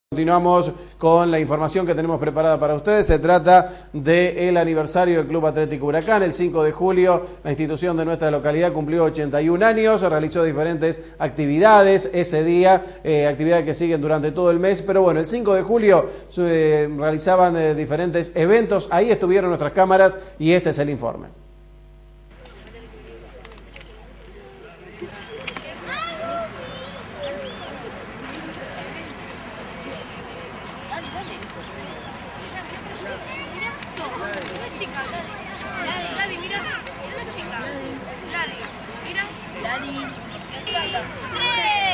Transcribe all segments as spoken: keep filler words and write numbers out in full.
Continuamos con la información que tenemos preparada para ustedes. Se trata del aniversario del Club Atlético Huracán. El cinco de julio, la institución de nuestra localidad cumplió ochenta y un años, realizó diferentes actividades ese día, eh, actividades que siguen durante todo el mes. Pero bueno, el cinco de julio eh, realizaban eh, diferentes eventos. Ahí estuvieron nuestras cámaras y este es el informe. Chica, Lali, Lali, mira, mira la chica, Lali, mira, Lali, tres,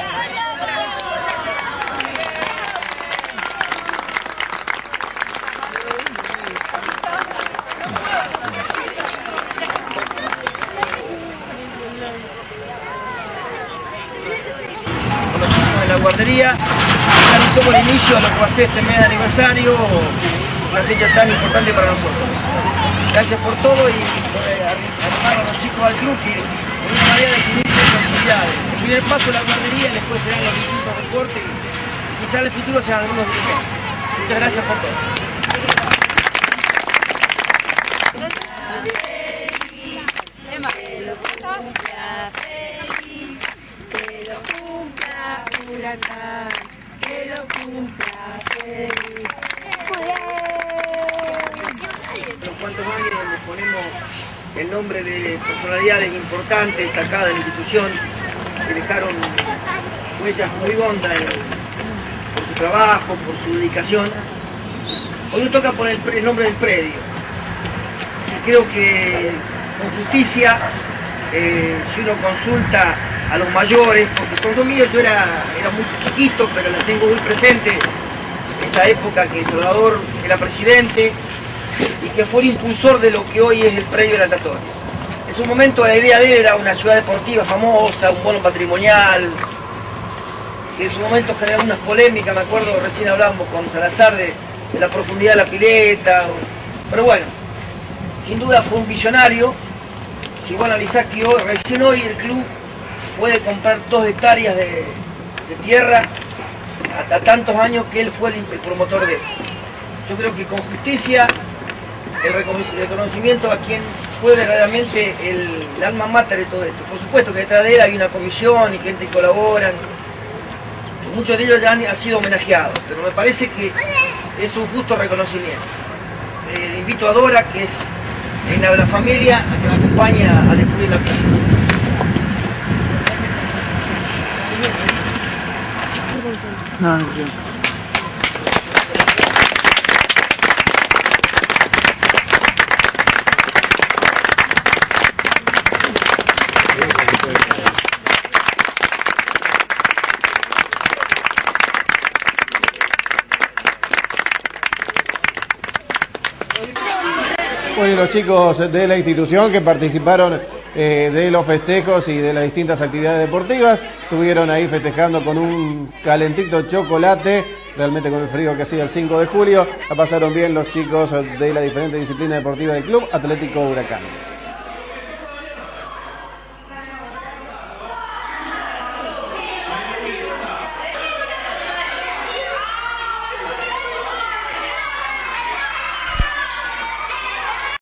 Con los chicos de la guardería, dar un poco el inicio a lo que va a ser este mes de aniversario, una fecha tan importante para nosotros. Gracias por todo y por armar a los chicos al club que con una manera de que inicie las actividades. El primer paso de la guardería, después serán los distintos deportes y quizás en el futuro sean algunos dirigentes. Muchas gracias por todo. Huracán, que lo cumpla feliz. Unos cuantos años le ponemos el nombre de personalidades importantes, destacadas en la institución, que dejaron huellas muy hondas por su trabajo, por su dedicación. Hoy nos toca poner el nombre del predio. Y creo que con justicia, eh, si uno consulta a los mayores, porque son dos míos, yo era, era muy chiquito, pero la tengo muy presente, esa época que Salvador era presidente y que fue el impulsor de lo que hoy es el predio de la Tatoria. En su momento la idea de él era una ciudad deportiva famosa, un bono patrimonial, que en su momento generó unas polémicas, me acuerdo, recién hablábamos con Salazar de, de la profundidad de la pileta, pero bueno, sin duda fue un visionario. Si vos analizás que hoy, recién hoy el club puede comprar dos hectáreas de, de tierra a, a tantos años que él fue el, el promotor de eso. Yo creo que con justicia, el reconocimiento a quien fue verdaderamente el, el alma mater de todo esto. Por supuesto que detrás de él hay una comisión y gente que colaboran. Muchos de ellos ya han, han sido homenajeados, pero me parece que es un justo reconocimiento. Eh, invito a Dora, que es la de la familia, a que me acompañe a, a descubrir la plaza. No, no, no. Bueno, y los chicos de la institución que participaron eh, de los festejos y de las distintas actividades deportivas, estuvieron ahí festejando con un calentito chocolate, realmente con el frío que hacía el cinco de julio. La pasaron bien los chicos de las diferentes disciplinas deportivas del Club Atlético Huracán.